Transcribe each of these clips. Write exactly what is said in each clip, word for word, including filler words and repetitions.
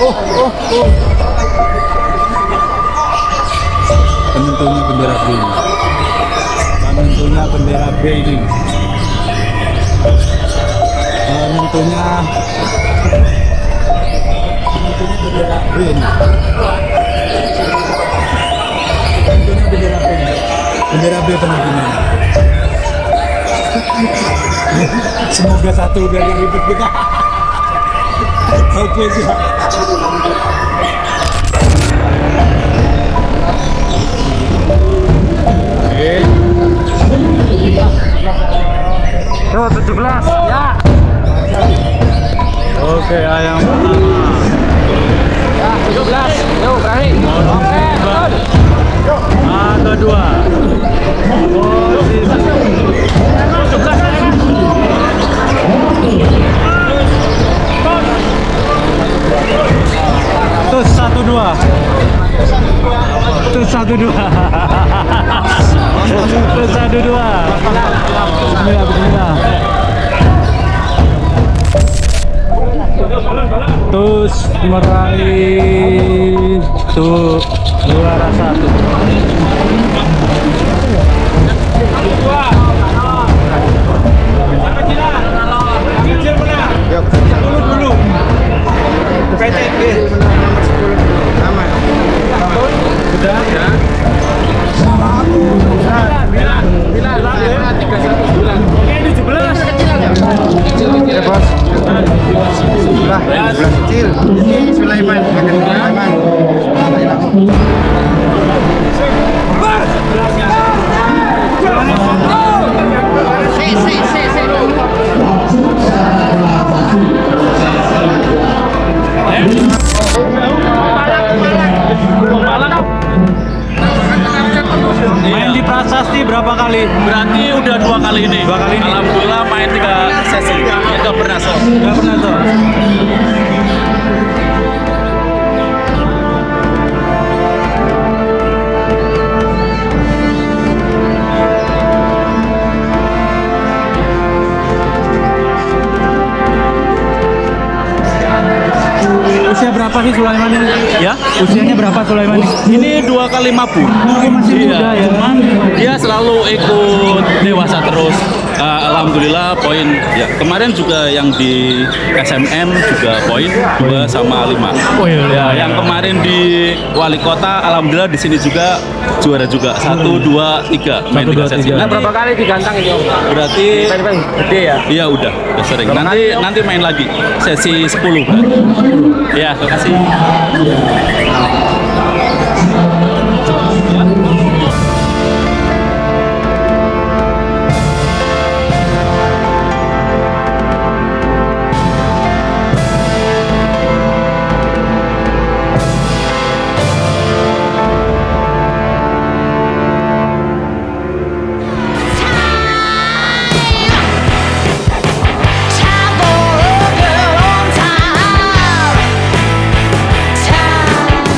oh, oh, oh. Penentunya bendera B ini. Penentunya bendera B ini. Penentunya Penentunya bendera B ini. Penentunya bendera B ini. Bendera B penentunya. Semoga satu biar gak ribet kita. Oke siap. Oke. Tuh tujuh belas ya. Oke, ayam pertama. Ya, tujuh belas. Yuk, berani. Oke, betul. Ah, kedua. Posisi tujuh belas. Terus satu dua. Terus satu dua. Terus satu dua. Bismillah, bismillah. Terus meraih tuh juara satu. Dulu dulu. P T G. Aman. Sudah. Ya. Bila, bila, bila, tiga satu bulan. Oke, tujuh belas. Kecil, kecil. Bos. Lah, tujuh belas kecil. Sulaiman, makan Sulaiman. Si, si, si, si. Main di Prasasti berapa kali? Berarti udah dua kali ini. Dua kali ini. Alhamdulillah main tiga sesi. Itu pernah so. Gak pernah tuh. Usia berapa sih Sulaiman ini? Ya, usianya berapa Sulaiman ini? ini dua kali mampu. Oh, masih muda ya. Cuman dia selalu ikut dewasa terus. Uh, Alhamdulillah poin. Ya, kemarin juga yang di S M M juga poin dua sama lima. Oh iya. Ya, yang kemarin di Wali Kota, alhamdulillah di sini juga juara juga satu dua tiga main tiga sesi. Nah, berapa kali digantang ini Om? Berarti Pen-pen gede ya? iya udah, udah sering. Nanti nanti main lagi sesi sepuluh. Ya, terima kasih. Time for a girl on time. Time.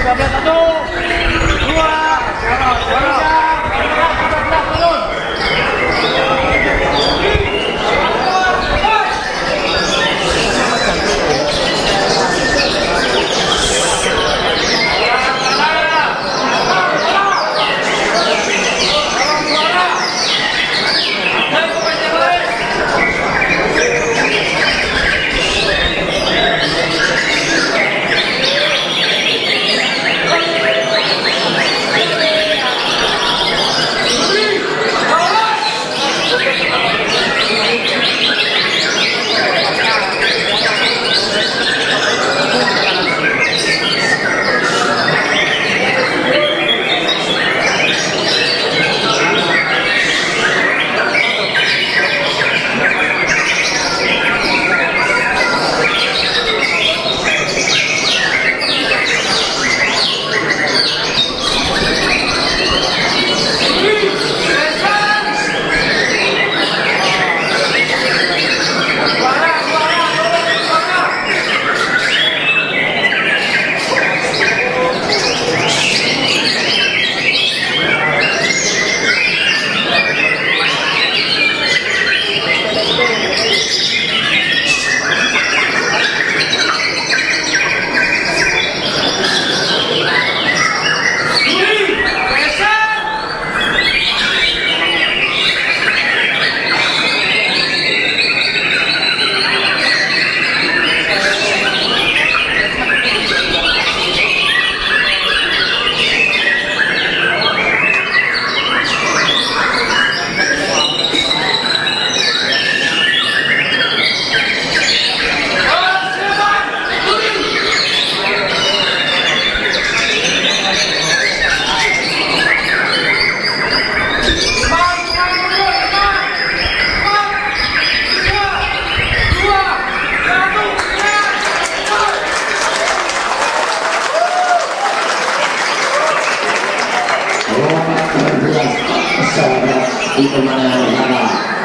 Itu mana